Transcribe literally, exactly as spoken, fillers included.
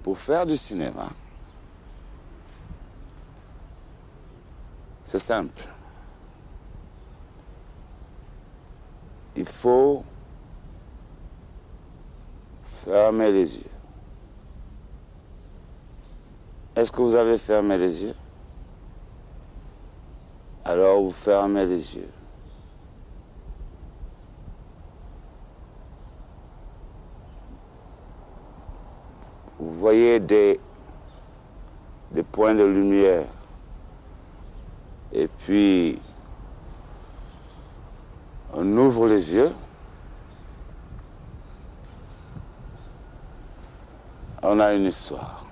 pour faire du cinéma, c'est simple. Il faut fermer les yeux. Est-ce que vous avez fermé les yeux? Alors vous fermez les yeux. Vous voyez des, des points de lumière. Et puis, on ouvre les yeux. On a une histoire.